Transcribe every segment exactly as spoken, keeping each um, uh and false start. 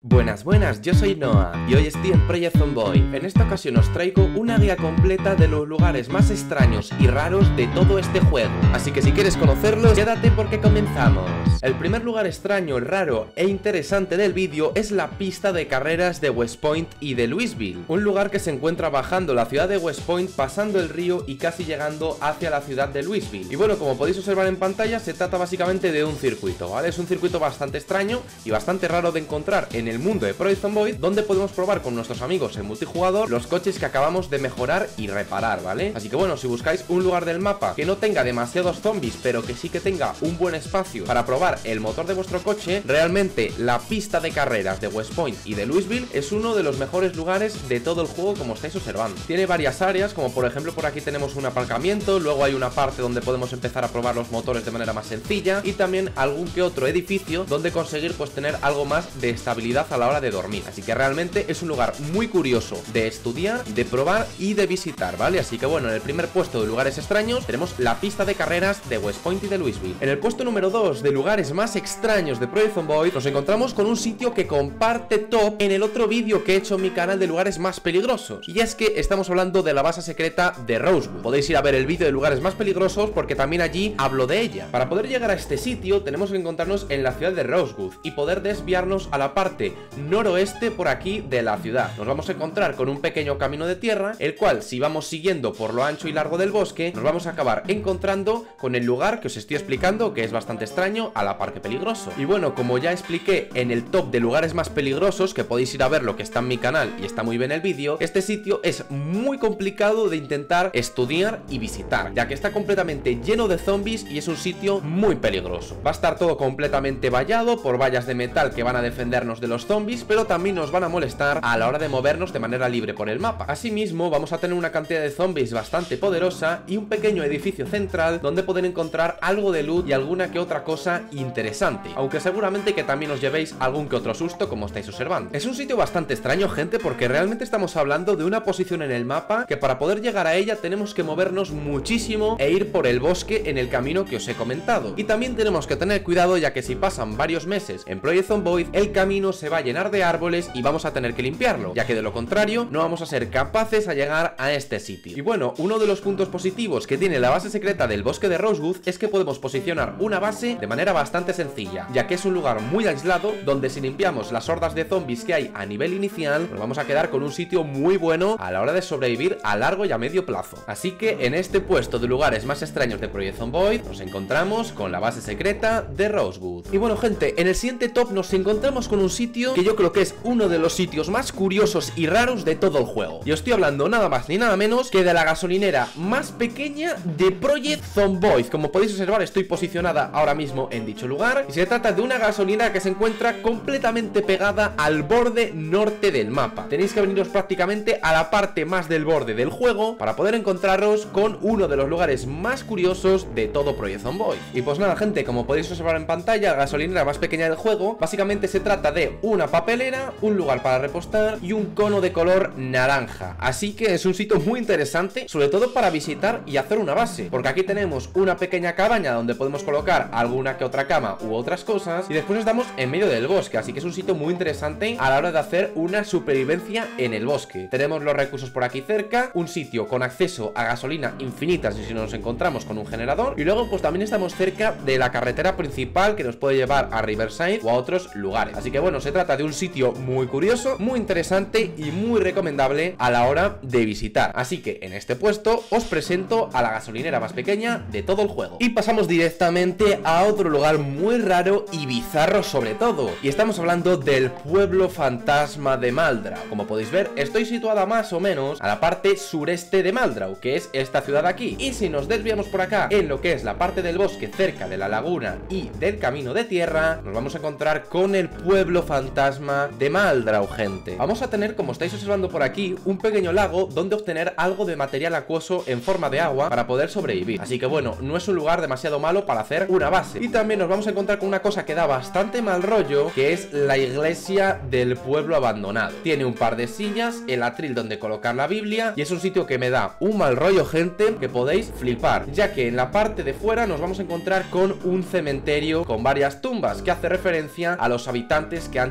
Buenas, buenas, yo soy Noah y hoy estoy en Project Zomboid. En esta ocasión os traigo una guía completa de los lugares más extraños y raros de todo este juego. Así que si quieres conocerlos, quédate porque comenzamos. El primer lugar extraño, raro e interesante del vídeo es la pista de carreras de West Point y de Louisville. Un lugar que se encuentra bajando la ciudad de West Point, pasando el río y casi llegando hacia la ciudad de Louisville. Y bueno, como podéis observar en pantalla, se trata básicamente de un circuito, ¿vale? Es un circuito bastante extraño y bastante raro de encontrar en el mundo de Project Zomboid, donde podemos probar con nuestros amigos en multijugador los coches que acabamos de mejorar y reparar, ¿vale? Así que bueno, si buscáis un lugar del mapa que no tenga demasiados zombies, pero que sí que tenga un buen espacio para probar el motor de vuestro coche, realmente la pista de carreras de West Point y de Louisville es uno de los mejores lugares de todo el juego, como estáis observando. Tiene varias áreas, como por ejemplo por aquí tenemos un aparcamiento, luego hay una parte donde podemos empezar a probar los motores de manera más sencilla y también algún que otro edificio donde conseguir pues tener algo más de estabilidad a la hora de dormir. Así que realmente es un lugar muy curioso de estudiar, de probar y de visitar, ¿vale? Así que bueno, en el primer puesto de lugares extraños tenemos la pista de carreras de West Point y de Louisville. En el puesto número dos de lugares más extraños de Project Zomboid nos encontramos con un sitio que comparte top en el otro vídeo que he hecho en mi canal de lugares más peligrosos, y es que estamos hablando de la base secreta de Rosewood. Podéis ir a ver el vídeo de lugares más peligrosos porque también allí hablo de ella. Para poder llegar a este sitio tenemos que encontrarnos en la ciudad de Rosewood y poder desviarnos a la parte noroeste por aquí de la ciudad. Nos vamos a encontrar con un pequeño camino de tierra, el cual si vamos siguiendo por lo ancho y largo del bosque nos vamos a acabar encontrando con el lugar que os estoy explicando, que es bastante extraño, a la par que peligroso. Y bueno, como ya expliqué en el top de lugares más peligrosos, que podéis ir a ver lo que está en mi canal y está muy bien el vídeo, este sitio es muy complicado de intentar estudiar y visitar, ya que está completamente lleno de zombies y es un sitio muy peligroso. Va a estar todo completamente vallado por vallas de metal que van a defendernos de los zombies, pero también nos van a molestar a la hora de movernos de manera libre por el mapa. Asimismo, vamos a tener una cantidad de zombies bastante poderosa y un pequeño edificio central donde poder encontrar algo de loot y alguna que otra cosa interesante, aunque seguramente que también os llevéis algún que otro susto, como estáis observando. Es un sitio bastante extraño, gente, porque realmente estamos hablando de una posición en el mapa que para poder llegar a ella tenemos que movernos muchísimo e ir por el bosque en el camino que os he comentado. Y también tenemos que tener cuidado, ya que si pasan varios meses en Project Zomboid, el camino se va a llenar de árboles y vamos a tener que limpiarlo, ya que de lo contrario no vamos a ser capaces a llegar a este sitio. Y bueno, uno de los puntos positivos que tiene la base secreta del bosque de Rosewood es que podemos posicionar una base de manera bastante sencilla, ya que es un lugar muy aislado donde si limpiamos las hordas de zombies que hay a nivel inicial, nos vamos a quedar con un sitio muy bueno a la hora de sobrevivir a largo y a medio plazo. Así que en este puesto de lugares más extraños de Project Zomboid nos encontramos con la base secreta de Rosewood. Y bueno, gente, en el siguiente top nos encontramos con un sitio que yo creo que es uno de los sitios más curiosos y raros de todo el juego. Yo estoy hablando nada más ni nada menos que de la gasolinera más pequeña de Project Zomboid. Como podéis observar, estoy posicionada ahora mismo en dicho lugar y se trata de una gasolinera que se encuentra completamente pegada al borde norte del mapa. Tenéis que veniros prácticamente a la parte más del borde del juego para poder encontraros con uno de los lugares más curiosos de todo Project Zomboid. Y pues nada, gente, como podéis observar en pantalla, la gasolinera más pequeña del juego básicamente se trata de una papelera, un lugar para repostar y un cono de color naranja. Así que es un sitio muy interesante, sobre todo para visitar y hacer una base, porque aquí tenemos una pequeña cabaña donde podemos colocar alguna que otra cama u otras cosas, y después estamos en medio del bosque, así que es un sitio muy interesante a la hora de hacer una supervivencia en el bosque. Tenemos los recursos por aquí cerca, un sitio con acceso a gasolina infinita si nos encontramos con un generador, y luego pues también estamos cerca de la carretera principal que nos puede llevar a Riverside o a otros lugares. Así que bueno, se trata de un sitio muy curioso, muy interesante y muy recomendable a la hora de visitar. Así que en este puesto os presento a la gasolinera más pequeña de todo el juego. Y pasamos directamente a otro lugar muy raro y bizarro sobre todo, y estamos hablando del pueblo fantasma de Maldrau. Como podéis ver, estoy situada más o menos a la parte sureste de Maldrau, que es esta ciudad de aquí, y si nos desviamos por acá en lo que es la parte del bosque cerca de la laguna y del camino de tierra, nos vamos a encontrar con el pueblo fantasma de Maldrau, gente. Vamos a tener, como estáis observando por aquí, un pequeño lago donde obtener algo de material acuoso en forma de agua para poder sobrevivir. Así que bueno, no es un lugar demasiado malo para hacer una base. Y también nos vamos a encontrar con una cosa que da bastante mal rollo, que es la iglesia del pueblo abandonado. Tiene un par de sillas, el atril donde colocar la Biblia, y es un sitio que me da un mal rollo, gente, que podéis flipar, ya que en la parte de fuera nos vamos a encontrar con un cementerio con varias tumbas, que hace referencia a los habitantes que antes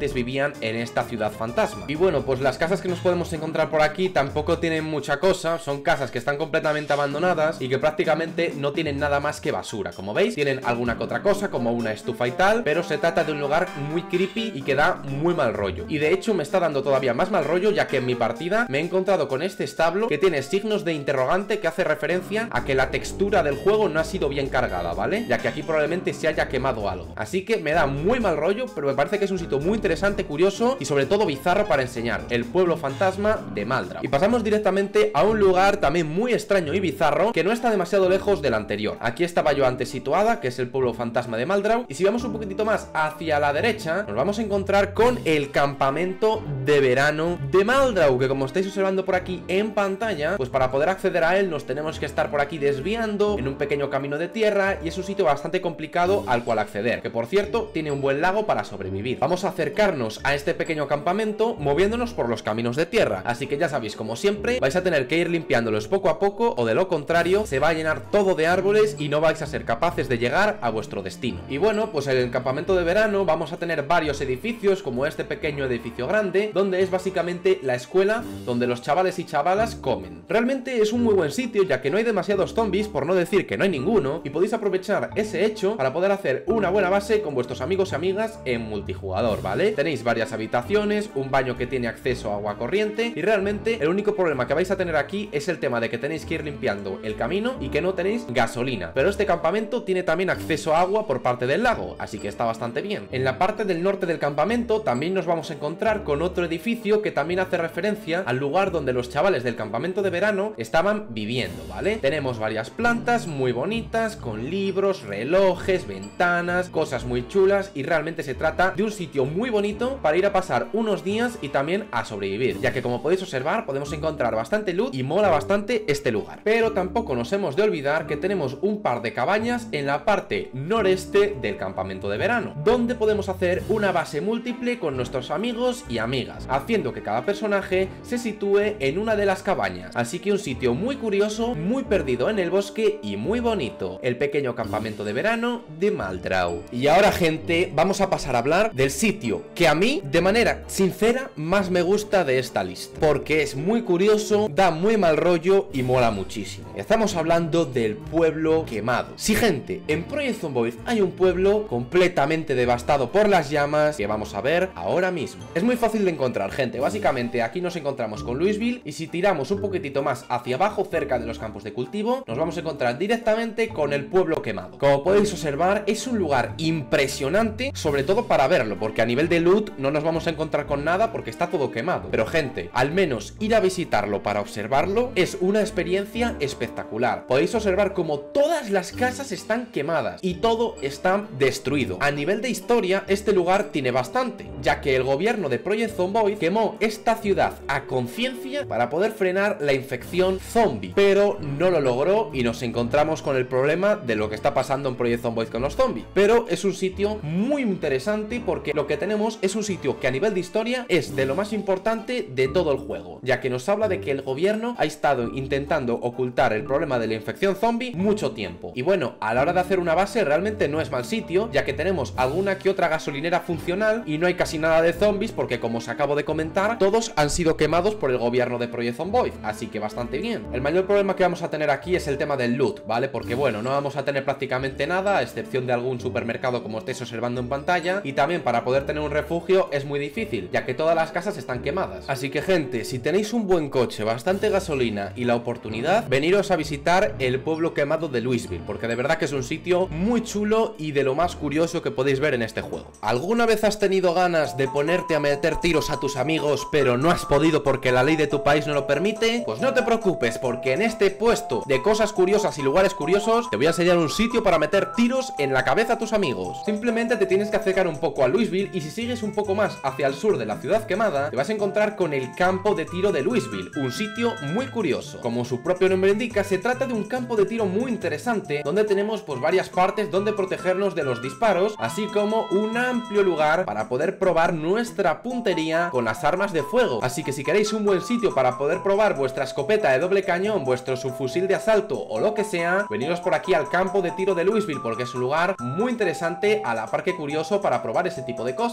antes vivían en esta ciudad fantasma. Y bueno, pues las casas que nos podemos encontrar por aquí tampoco tienen mucha cosa, son casas que están completamente abandonadas y que prácticamente no tienen nada más que basura. Como veis, tienen alguna que otra cosa, como una estufa y tal, pero se trata de un lugar muy creepy y que da muy mal rollo. Y de hecho me está dando todavía más mal rollo, ya que en mi partida me he encontrado con este establo que tiene signos de interrogante, que hace referencia a que la textura del juego no ha sido bien cargada, ¿vale? Ya que aquí probablemente se haya quemado algo. Así que me da muy mal rollo, pero me parece que es un sitio muy interesante, curioso y sobre todo bizarro para enseñar: el pueblo fantasma de Maldrau. Y pasamos directamente a un lugar también muy extraño y bizarro, que no está demasiado lejos del anterior. Aquí estaba yo antes situada, que es el pueblo fantasma de Maldrau, y si vamos un poquitito más hacia la derecha, nos vamos a encontrar con el campamento de verano de Maldrau, que como estáis observando por aquí en pantalla, pues para poder acceder a él nos tenemos que estar por aquí desviando en un pequeño camino de tierra, y es un sitio bastante complicado al cual acceder, que por cierto tiene un buen lago para sobrevivir. Vamos a acercarnos a este pequeño campamento moviéndonos por los caminos de tierra, así que ya sabéis, como siempre, vais a tener que ir limpiándolos poco a poco, o de lo contrario se va a llenar todo de árboles y no vais a ser capaces de llegar a vuestro destino. Y bueno, pues en el campamento de verano vamos a tener varios edificios, como este pequeño edificio grande, donde es básicamente la escuela donde los chavales y chavalas comen. Realmente es un muy buen sitio, ya que no hay demasiados zombies, por no decir que no hay ninguno, y podéis aprovechar ese hecho para poder hacer una buena base con vuestros amigos y amigas en multijugador, ¿vale? Tenéis varias habitaciones, un baño que tiene acceso a agua corriente, y realmente el único problema que vais a tener aquí es el tema de que tenéis que ir limpiando el camino y que no tenéis gasolina. Pero este campamento tiene también acceso a agua por parte del lago, así que está bastante bien. En la parte del norte del campamento también nos vamos a encontrar con otro edificio que también hace referencia al lugar donde los chavales del campamento de verano estaban viviendo, ¿vale? Tenemos varias plantas muy bonitas, con libros, relojes, ventanas, cosas muy chulas, y realmente se trata de un sitio muy bonito para ir a pasar unos días y también a sobrevivir, ya que como podéis observar podemos encontrar bastante loot y mola bastante este lugar. Pero tampoco nos hemos de olvidar que tenemos un par de cabañas en la parte noreste del campamento de verano, donde podemos hacer una base múltiple con nuestros amigos y amigas, haciendo que cada personaje se sitúe en una de las cabañas. Así que un sitio muy curioso, muy perdido en el bosque y muy bonito, el pequeño campamento de verano de Maldrau. Y ahora, gente, vamos a pasar a hablar del sitio que a mí, de manera sincera, más me gusta de esta lista, porque es muy curioso, da muy mal rollo y mola muchísimo. Estamos hablando del pueblo quemado. Sí, gente, en Project Zomboid hay un pueblo completamente devastado por las llamas que vamos a ver ahora mismo. Es muy fácil de encontrar, gente. Básicamente aquí nos encontramos con Louisville, y si tiramos un poquitito más hacia abajo, cerca de los campos de cultivo, nos vamos a encontrar directamente con el pueblo quemado. Como podéis observar, es un lugar impresionante, sobre todo para verlo, porque a nivel de loot no nos vamos a encontrar con nada porque está todo quemado. Pero, gente, al menos ir a visitarlo para observarlo es una experiencia espectacular. Podéis observar como todas las casas están quemadas y todo está destruido. A nivel de historia, este lugar tiene bastante, ya que el gobierno de Project Zomboid quemó esta ciudad a conciencia para poder frenar la infección zombie, pero no lo logró y nos encontramos con el problema de lo que está pasando en Project Zomboid con los zombies. Pero es un sitio muy interesante, porque lo que tenemos es un sitio que a nivel de historia es de lo más importante de todo el juego, ya que nos habla de que el gobierno ha estado intentando ocultar el problema de la infección zombie mucho tiempo. Y bueno, a la hora de hacer una base realmente no es mal sitio, ya que tenemos alguna que otra gasolinera funcional y no hay casi nada de zombies, porque como os acabo de comentar, todos han sido quemados por el gobierno de Project Zomboid, así que bastante bien. El mayor problema que vamos a tener aquí es el tema del loot, ¿vale? Porque bueno, no vamos a tener prácticamente nada, a excepción de algún supermercado como estáis observando en pantalla, y también para poder tener un refugio es muy difícil, ya que todas las casas están quemadas. Así que, gente, si tenéis un buen coche, bastante gasolina y la oportunidad, veniros a visitar el pueblo quemado de Louisville, porque de verdad que es un sitio muy chulo y de lo más curioso que podéis ver en este juego. ¿Alguna vez has tenido ganas de ponerte a meter tiros a tus amigos, pero no has podido porque la ley de tu país no lo permite? Pues no te preocupes, porque en este puesto de cosas curiosas y lugares curiosos te voy a enseñar un sitio para meter tiros en la cabeza a tus amigos. Simplemente te tienes que acercar un poco a Louisville, y si sigues un poco más hacia el sur de la ciudad quemada, te vas a encontrar con el campo de tiro de Louisville, un sitio muy curioso. Como su propio nombre indica, se trata de un campo de tiro muy interesante, donde tenemos pues varias partes donde protegernos de los disparos, así como un amplio lugar para poder probar nuestra puntería con las armas de fuego. Así que si queréis un buen sitio para poder probar vuestra escopeta de doble cañón, vuestro subfusil de asalto o lo que sea, veniros por aquí al campo de tiro de Louisville, porque es un lugar muy interesante, a la par que curioso, para probar ese tipo de cosas.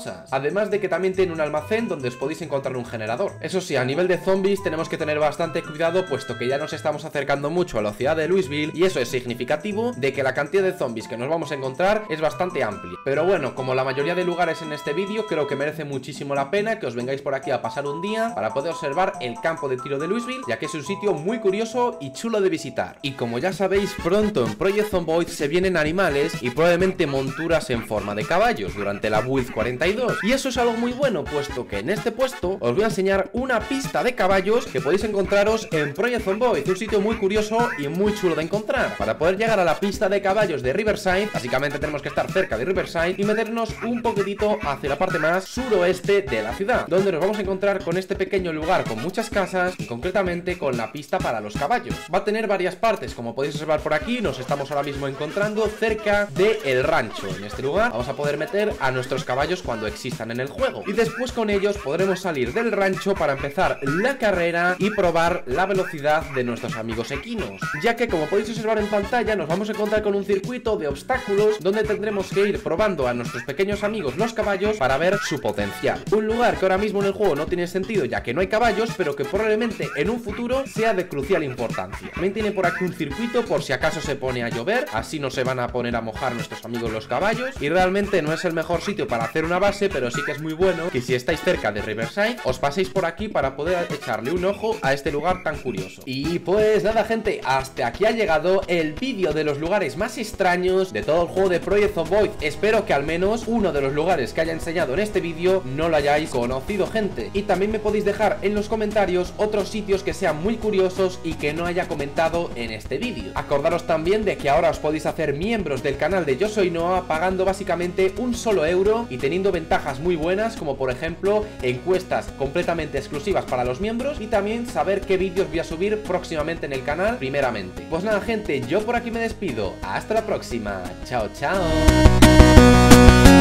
cosas. Además de que también tiene un almacén donde os podéis encontrar un generador. Eso sí, a nivel de zombies tenemos que tener bastante cuidado, puesto que ya nos estamos acercando mucho a la ciudad de Louisville, y eso es significativo de que la cantidad de zombies que nos vamos a encontrar es bastante amplia. Pero bueno, como la mayoría de lugares en este vídeo, creo que merece muchísimo la pena que os vengáis por aquí a pasar un día para poder observar el campo de tiro de Louisville, ya que es un sitio muy curioso y chulo de visitar. Y como ya sabéis, pronto en Project Zomboid se vienen animales y probablemente monturas en forma de caballos durante la build cuarenta y dos. Y eso es algo muy bueno, puesto que en este puesto os voy a enseñar una pista de caballos que podéis encontraros en Project Zomboid, un sitio muy curioso y muy chulo de encontrar. Para poder llegar a la pista de caballos de Riverside, básicamente tenemos que estar cerca de Riverside y meternos un poquitito hacia la parte más suroeste de la ciudad, donde nos vamos a encontrar con este pequeño lugar con muchas casas y concretamente con la pista para los caballos. Va a tener varias partes, como podéis observar por aquí. Nos estamos ahora mismo encontrando cerca del rancho. En este lugar vamos a poder meter a nuestros caballos cuando existan en el juego, y después con ellos podremos salir del rancho para empezar la carrera y probar la velocidad de nuestros amigos equinos, ya que como podéis observar en pantalla nos vamos a encontrar con un circuito de obstáculos donde tendremos que ir probando a nuestros pequeños amigos los caballos para ver su potencial. Un lugar que ahora mismo en el juego no tiene sentido, ya que no hay caballos, pero que probablemente en un futuro sea de crucial importancia. También tiene por aquí un circuito por si acaso se pone a llover, así no se van a poner a mojar nuestros amigos los caballos. Y realmente no es el mejor sitio para hacer una base, pero sí que es muy bueno que si estáis cerca de Riverside os paséis por aquí para poder echarle un ojo a este lugar tan curioso. Y pues nada, gente, hasta aquí ha llegado el vídeo de los lugares más extraños de todo el juego de Project Zomboid. Espero que al menos uno de los lugares que haya enseñado en este vídeo no lo hayáis conocido, gente. Y también me podéis dejar en los comentarios otros sitios que sean muy curiosos y que no haya comentado en este vídeo. Acordaros también de que ahora os podéis hacer miembros del canal de Yo Soy Noah pagando básicamente un solo euro y teniendo ventajas muy buenas, como por ejemplo encuestas completamente exclusivas para los miembros y también saber qué vídeos voy a subir próximamente en el canal primeramente. Pues nada, gente, yo por aquí me despido. Hasta la próxima. Chao, chao.